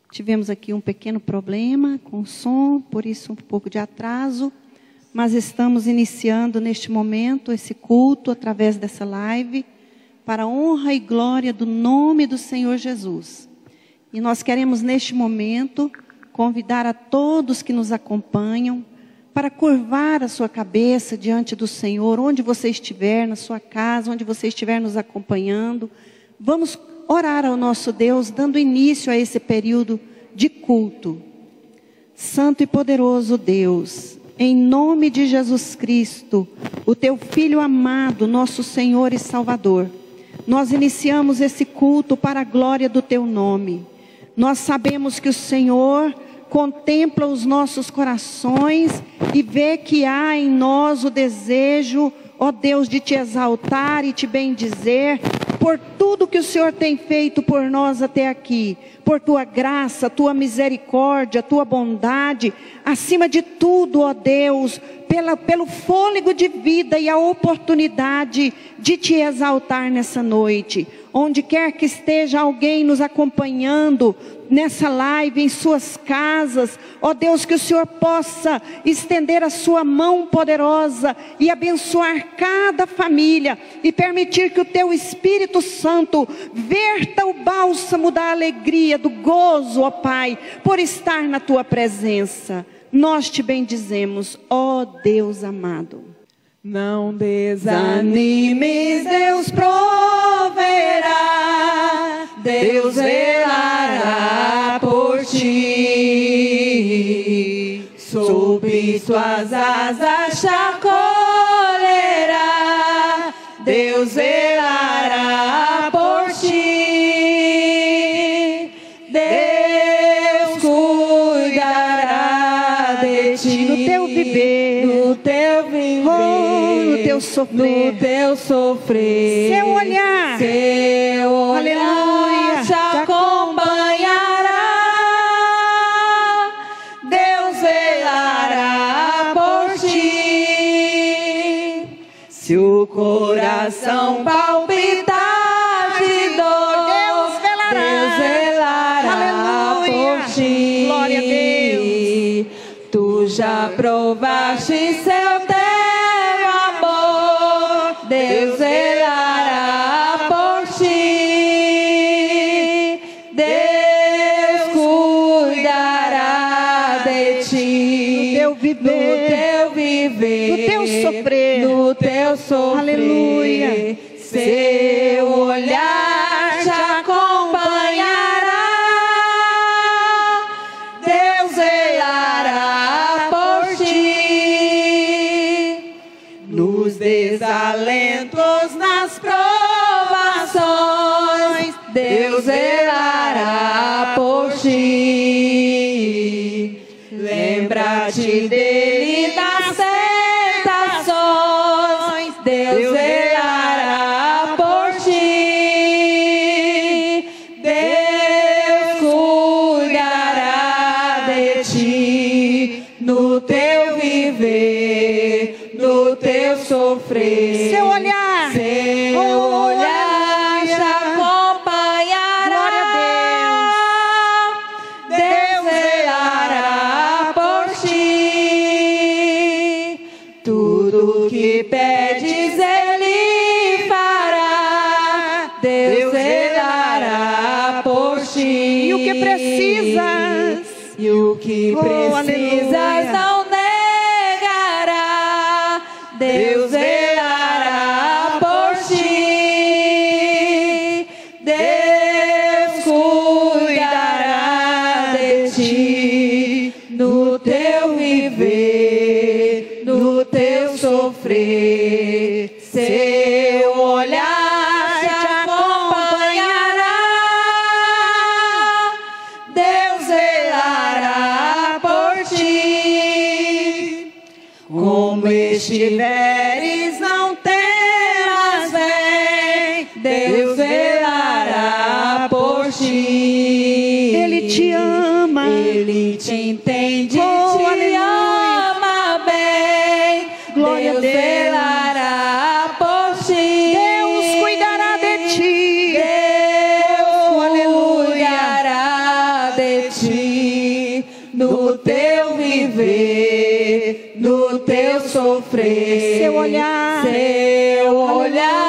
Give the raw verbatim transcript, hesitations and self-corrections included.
Tivemos aqui um pequeno problema com o som, por isso um pouco de atraso, mas estamos iniciando neste momento esse culto através dessa live, para a honra e glória do nome do Senhor Jesus. E nós queremos neste momento convidar a todos que nos acompanham para curvar a sua cabeça diante do Senhor, onde você estiver, na sua casa, onde você estiver nos acompanhando. Vamos orar ao nosso Deus, dando início a esse período de culto. Santo e poderoso Deus, em nome de Jesus Cristo, o teu Filho amado, nosso Senhor e Salvador, nós iniciamos esse culto para a glória do teu nome. Nós sabemos que o Senhor contempla os nossos corações e vê que há em nós o desejo, ó Deus, de te exaltar e te bendizer por tudo que o Senhor tem feito por nós até aqui, por tua graça, tua misericórdia, tua bondade, acima de tudo, ó Deus, pela, pelo fôlego de vida e a oportunidade de te exaltar nessa noite. Onde quer que esteja alguém nos acompanhando nessa live, em suas casas, ó Deus, que o Senhor possa estender a sua mão poderosa e abençoar cada família e permitir que o teu Espírito Santo verta o bálsamo da alegria, do gozo, ó Pai, por estar na tua presença. Nós te bendizemos, ó Deus amado. Não desanimes, Deus proverá, Deus velará por ti. Sob suas asas te acolherá, Deus velará por ti. Deus cuidará de ti, no teu viver, no teu viver. Oh, no teu sofrer, no teu sofrer, seu olhar, seu olhar, aleluia, te acompanhará. Deus velará por ti. Se o coração palpitar de dor, Deus velará, Deus velará, aleluia, por ti. Glória a Deus. Tu já provaste seu tempo. Deus velará por ti, Deus cuidará de ti, no teu viver, no teu viver, no teu sofrer, no teu sofrer, aleluia, seu olhar te acompanhará, Deus velará por ti, nos desalentos, nas provações, Deus velará por ti. Lembra-te dele nas tentações, Deus velará por ti. Deus cuidará de ti, no teu viver, no teu sofrer, seu olhar, seu oh, olhar te acompanhará. Deus velará por ti. Tudo que pedes Ele fará. Deus velará por ti. E o que precisas, e o que oh, precisas aleluia, não negará. Deus velará por ti. Deus cuidará de ti, no teu viver, no teu sofrer. Seu olhar te acompanhará. Deus velará por ti. Como estiveres, não temas, vem. Deus velará por ti. Ele te ama, Ele te entende, oh, te aleluia, ama bem. glória Deus a Deus, velará por ti. Deus cuidará de ti, Deus oh, aleluia, cuidará de ti, no teu viver, no teu sofrer. Seu olhar, seu olhar